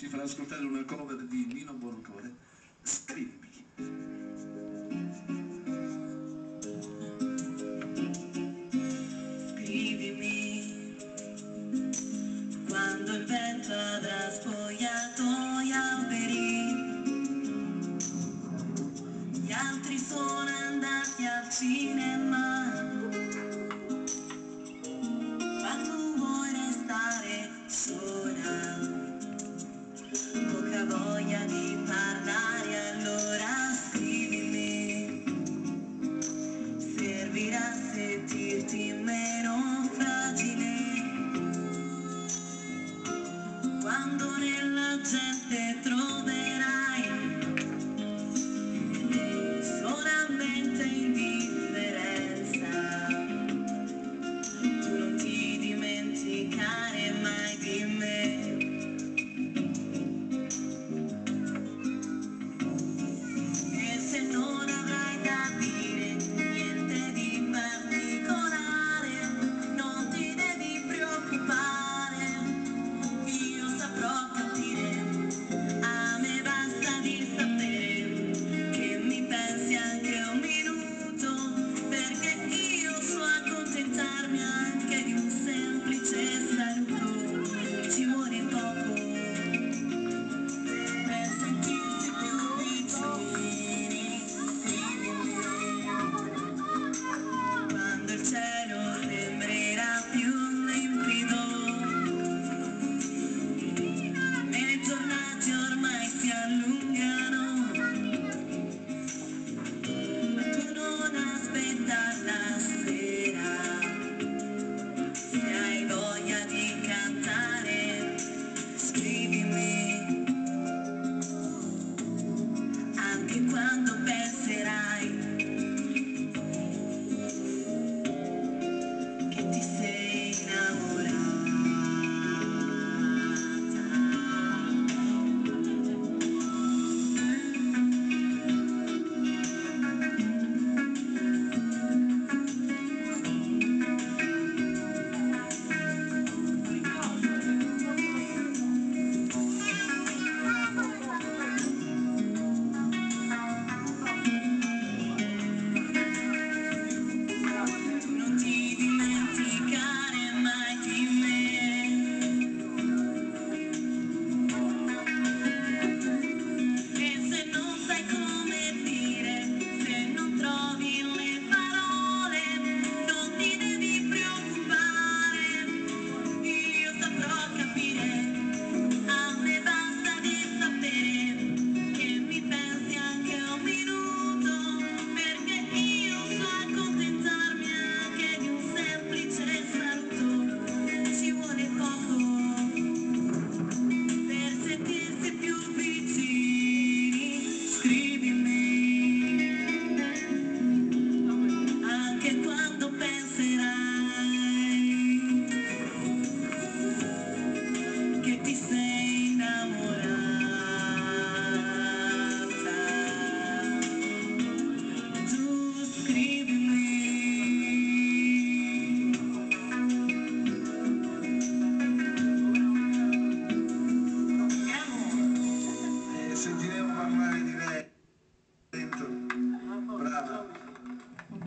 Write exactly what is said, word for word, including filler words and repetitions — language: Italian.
ci farà ascoltare una cover di Nino Buoncuore, Scrivimi. Scrivimi quando il vento avrà spogliato gli alberi, gli altri sono andati al cinema. Quando vuoi restare sola, poca voglia di parlare, allora scrivimi. Servirà sentirti meno fragile quando nella gente troverai solamente indifferenza. Tu non ti dimenticare mai di me. E se non avrai da dire niente di particolare, non ti devi preoccupare, io saprò capire. A me basta di sapere che mi pensi anche un minuto, perché io so accontentarmi anche di un semplice saluto. Ci vuole poco per sentirti più vicini. Scrivimi quando il cielo sembrerà più limpido, le giornate ormai si allungano, ma tu non aspettar la sera. Se hai voglia di cantare, scrivi.